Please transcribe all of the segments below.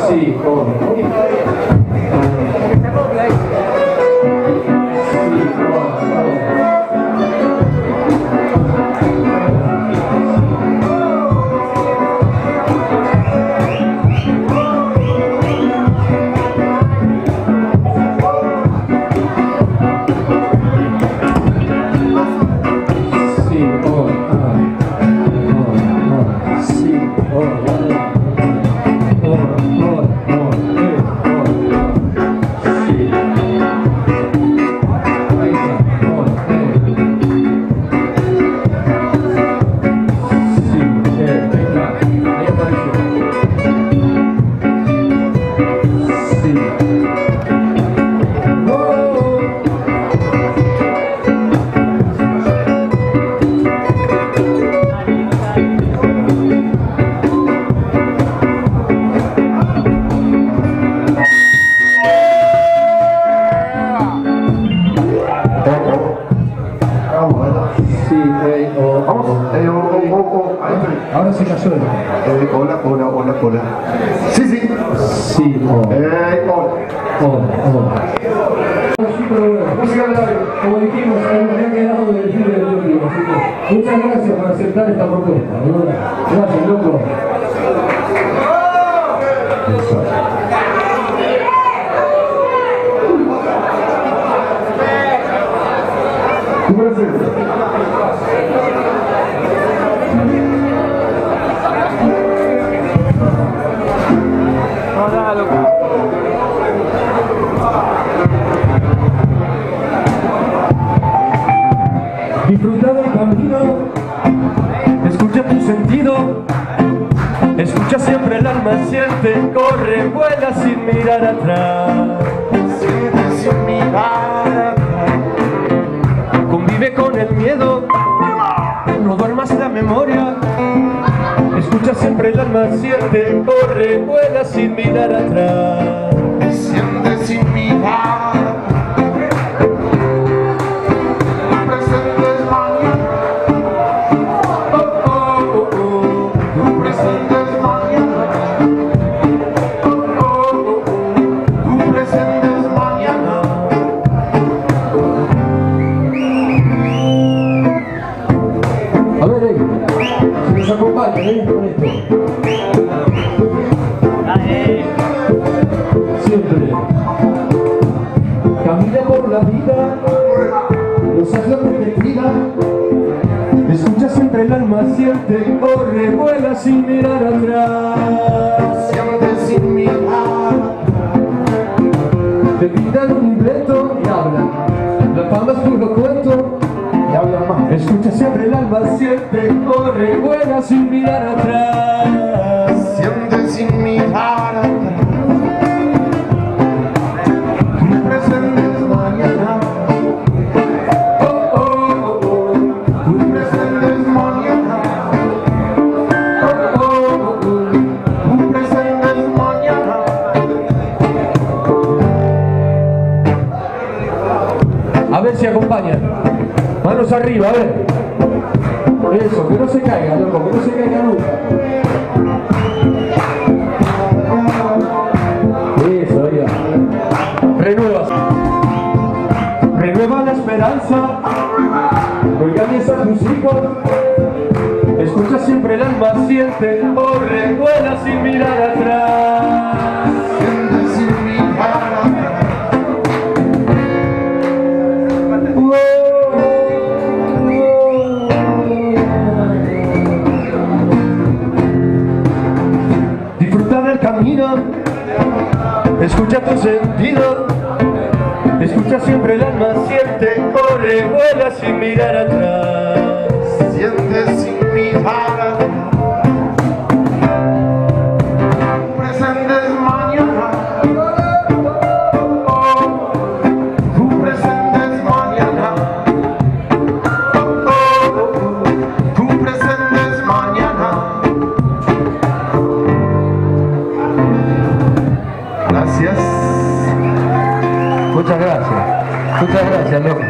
Sí, Ahora se cayó. Hola. Sí. Sí, Música grave. como dijimos, me ha quedado de decir el último, así que muchas gracias por aceptar esta propuesta, de verdad. Gracias, loco. Tu presente. Disfruta del camino, escucha tu sentido, escucha siempre el alma, siente, corre, vuela sin mirar atrás. Siente sin mirar atrás. Convive con el miedo, no duermas la memoria, escucha siempre el alma, siente, corre, vuela sin mirar atrás. Siente sin mirar. Con esto. Siempre camina por la vida, los ojos te tira, escucha siempre el alma, siente, corre, vuela sin mirar atrás. Siente sin mirar. Te gritan un libreto y hablan, la fama es puro cuento. Escucha siempre el alma, siente, corre, vuela sin mirar atrás. Siente sin mirar atrás. Tu presente es mañana. Tu presente es mañana. Tu presente es mañana. A ver si acompañan. Manos arriba, a ver. Eso, que no se caiga, loco, que no se caiga nunca. Eso, ya. Renueva la esperanza. Organiza a tus hijos. Escucha siempre el alma, siente, corre, vuela sin mirar atrás. Siente sin mirar atrás. Camina, escucha tu sentido, escucha siempre el alma, siente, corre, vuela sin mirar atrás. Siente sin mirar atrás. Tu presente es mañana. Tu presente es mañana. Tu presente es mañana. Gracias. Muchas gracias, loco.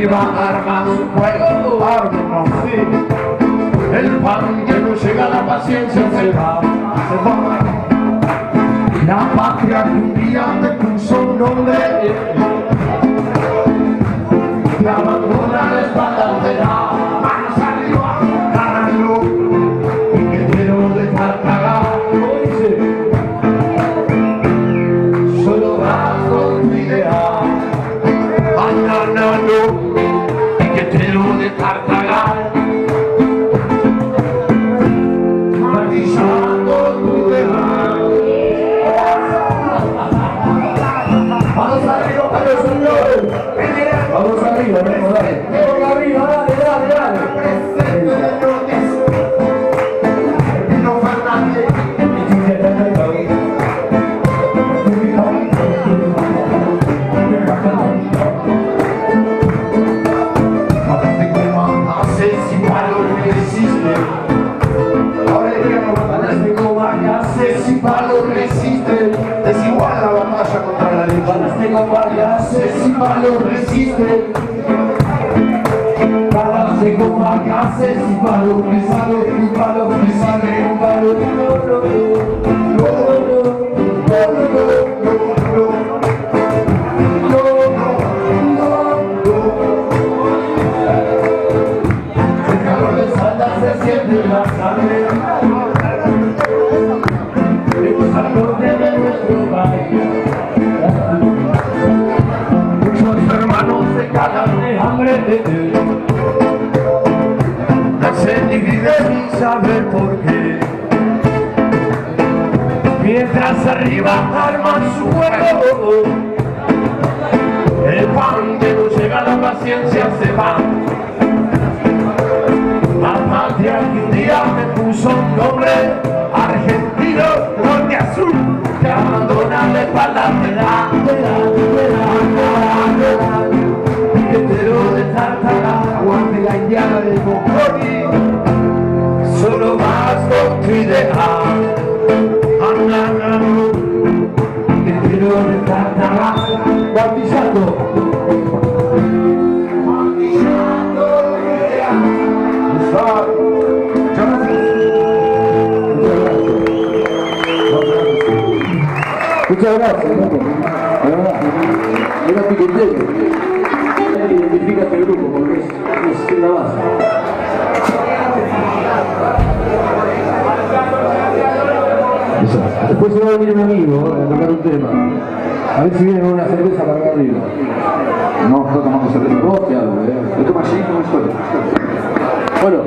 arriba arma su fuego, arma, sí. El pan que no llega, la paciencia se va, se va. La patria que un día te puso un nombre, te abandona la espalda de la manos arriba, ganando, que quiero dejar cagar, solo vas con tu idea, ganando, que quiero dejar cagar, martillando tu idea. Vamos arriba, para los señores. Vamos arriba, vamos, dale. Vamos arriba, dale, dale, dale. Presente de Nortes. Pino Fernández. Hace si palo resiste. Ahora díganos, como hace si palo resiste. Es igual la batalla contra la ley. Tengo varias, si palo resiste. Balas de goma que hace, si palo me sale, un palo me sale, un palo. El calor de espalda se siente en la sangre. Es al norte de nuestro país. Hermanos se cagan de hambre, nacen y viven sin saber por qué. Mientras arriba arman su fuego, el pan que no llega a la paciencia se va. La patria que un día me puso un nombre argentino, norte azul, que abandona la espalda de la de Tartaga, aguante la indiana del Moconi, solo vas con tu idea, hetero de Tartaga, martillando idea. Muchas gracias, la verdad, era piquetero. Identifica este grupo porque es una base. Después se va a venir un amigo a tocar un tema. A ver si viene con una cerveza para acá arriba. No, está tomando cerveza. Vos te hago, ¿eh? Esto más allí no estoy. Bueno,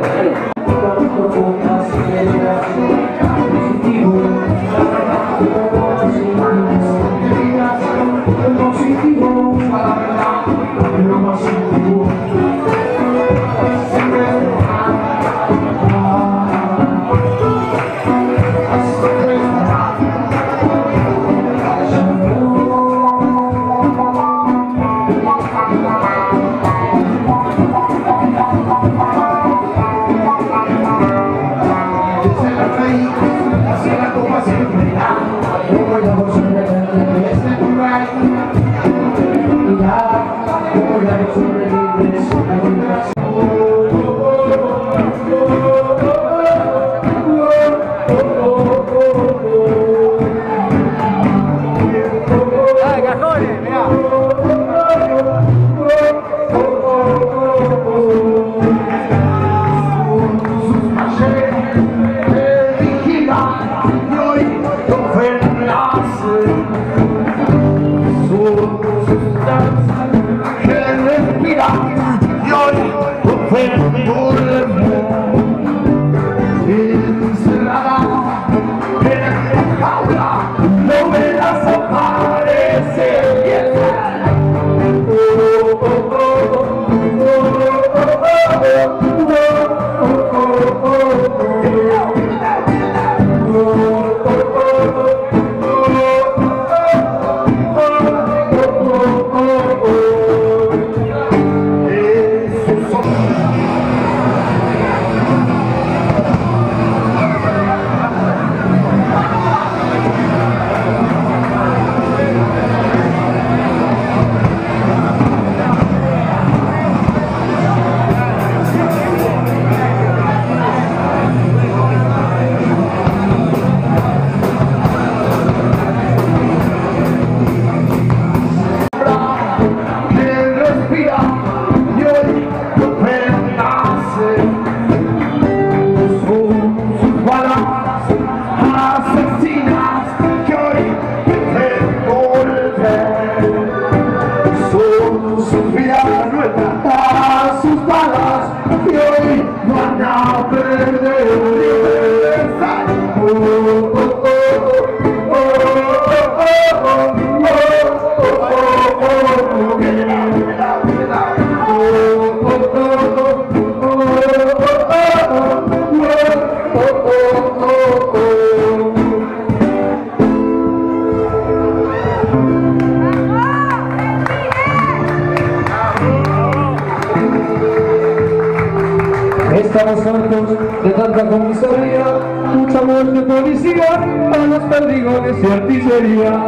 Estamos hartos de tanta comisaría, mucha muerte policía, a los perdigones y artillería.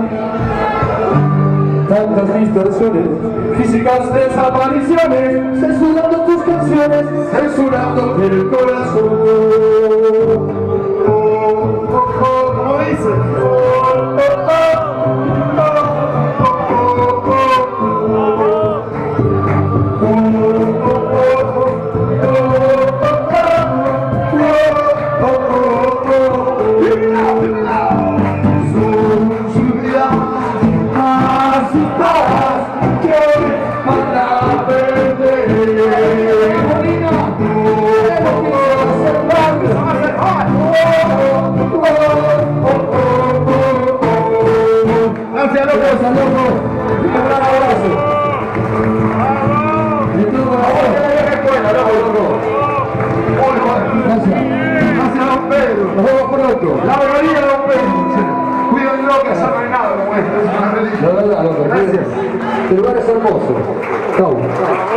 Tantas distorsiones, físicas desapariciones, censurando tus canciones, censurando el corazón. ¿Cómo dice? Gracias, loco. Un gran abrazo. Gracias, don Pedro. Nos vemos pronto. La mayoría de don Pedro. Cuídenlo que allá no hay nada como esto. Es una religión. La verdad, loco. Gracias. El lugar es hermoso. Chau.